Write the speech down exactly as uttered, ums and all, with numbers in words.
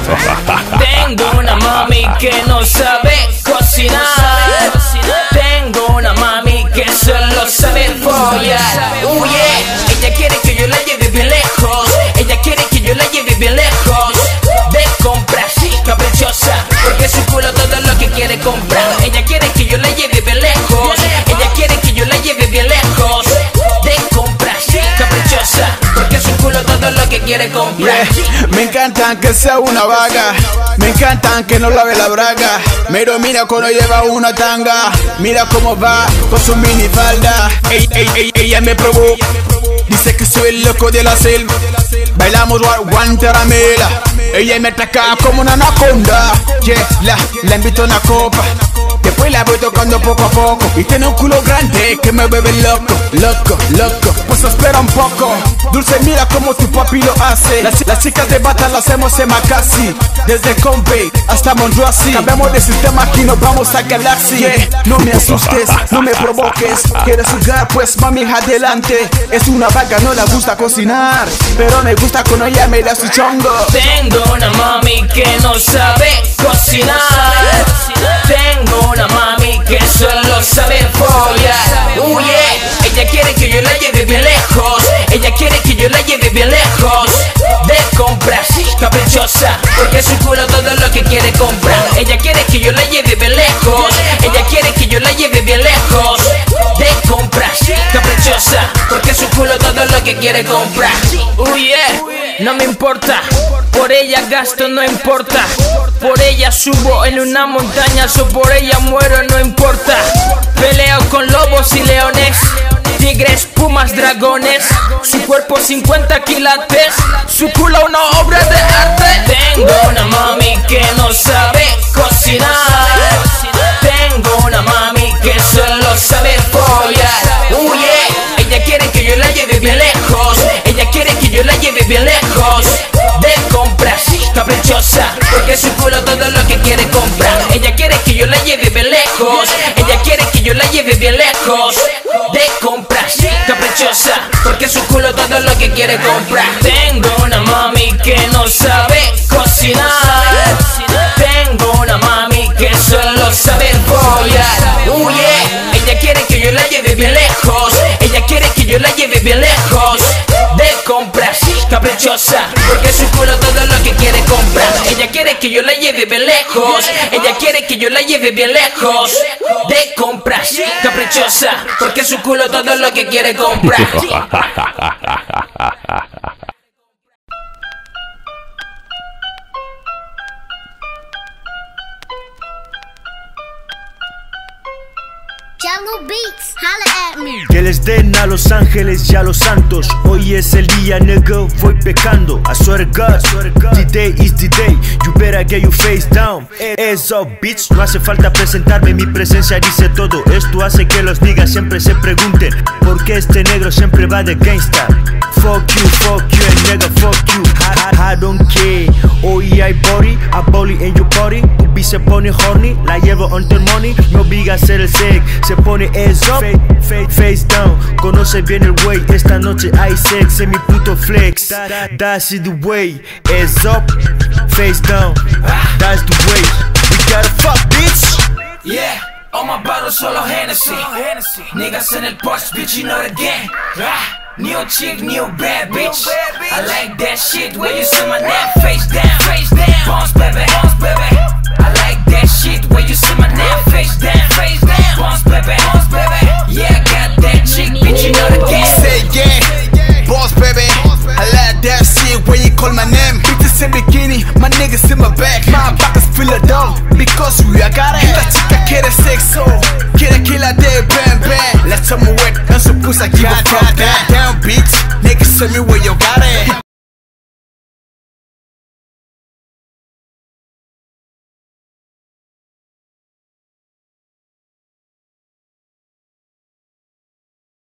Tengo una mami que no sabe cocinar. Tengo una mami que solo sabe follar. Uh, yeah. Ella quiere que yo la lleve bien lejos. Ella quiere que yo la lleve bien lejos. De compras, caprichosa, porque su culo todo lo que quiere comprar. Ella quiere que yo la lleve bien lejos. Ella quiere que yo la lleve bien lejos. De compras, caprichosa, porque su culo todo lo que quiere comprar. Yeah. Me encantan que sea una vaga, me encantan que no lave la braga. Pero mira cuando lleva una tanga, mira cómo va con su minifalda. Ey, ey, ey, ella me provoca, dice que soy el loco de la selva. Bailamos guantaramela, ella me ataca como una anaconda. Yeah, la, la invito a una copa, después la voy tocando poco a poco. Y tiene un culo grande que me bebe loco, loco, loco. Pues espera un poco, Dulce, mira como tu papi lo hace. Las, las chicas de bata las hacemos en Macasi, desde Compey hasta Monroe. Cambiamos de sistema, aquí nos vamos a Galaxy. Yeah, no me asustes, no me provoques. ¿Quieres jugar? Pues mami, adelante. Es una vaga, no le gusta cocinar, pero me gusta cuando ella me da su chongo. Tengo una mami que no sabe cocinar. Tengo una mami que solo sabe follar. Uh, yeah. Ella quiere que yo la lleve bien lejos. Ella quiere que yo la lleve bien lejos. De compras, caprichosa, porque su culo todo lo que quiere comprar. Ella quiere que yo la lleve bien lejos. Ella quiere que yo la lleve bien lejos. De compras, caprichosa, porque su culo todo lo que quiere comprar. Uh, yeah. No me importa, por ella gasto, no importa. Por ella subo en una montaña, o por ella muero, no importa. Peleo con lobos y leones, tigres, pumas, dragones. Su cuerpo cincuenta quilates, su culo una obra de arte. Tengo una mami que no sabe cocinar. Tengo una mami que solo sabe follar. Uh, yeah. Ella quiere que yo la lleve bien lejos. Ella quiere que yo la lleve bien lejos. De compras, caprichosa, porque su culo todo lo que quiere comprar. Ella quiere que yo la lleve bien lejos. Ella quiere que yo la lleve bien lejos. De compras, caprichosa, porque su culo todo lo que quiere comprar. Tengo una mami que no sabe cocinar. Tengo una mami que solo sabe follar. Uh, yeah. Ella quiere que yo la lleve bien lejos. Ella quiere que yo la lleve bien lejos. De compras, caprichosa, porque su culo todo lo que quiere comprar. Ella quiere que yo la lleve bien lejos. Ella quiere que yo la lleve bien lejos. De compras, caprichosa, porque su culo todo lo que quiere comprar. Jungle Beats, holla at me. Que les den a los ángeles y a los santos. Hoy es el día, nigga, voy pecando. I swear to God, today is the day. You better get your face down. It's up, bitch. No hace falta presentarme, mi presencia dice todo. Esto hace que los niggas siempre se pregunten ¿por qué este negro siempre va de gangsta? Fuck you, fuck you, and nigga, fuck you. I, I, I don't care. Hoy hay body, a body en your body. Tu bitch se pone horny, la llevo on the money. Me obliga a hacer el sex, se pone ass up, face, face down. Conoce bien el way, esta noche hay sex en mi puto flex. That's the way, ass up, face down. That's the way, we gotta fuck, bitch. Yeah, all my bottles solo Hennessy. Niggas in el Porsche, bitch, you know the game. New chick, new bad bitch. I like that shit where you see my name face down, face down. Bounce baby, bounce baby. I like that shit where you see my name face down, face down. Bounce baby, bounce baby. Yeah, I got that chick, bitch, you know the game. Say yeah, boss baby. I like that shit when you call my name. Bitches in bikini, my niggas in my back. My back is full of dough because we are got it. Esta chica quiere sexo, quiere que la dé bam bam. La chamo wet en su pussy, give a fuck that. Damn bitch, niggas tell me where you got it.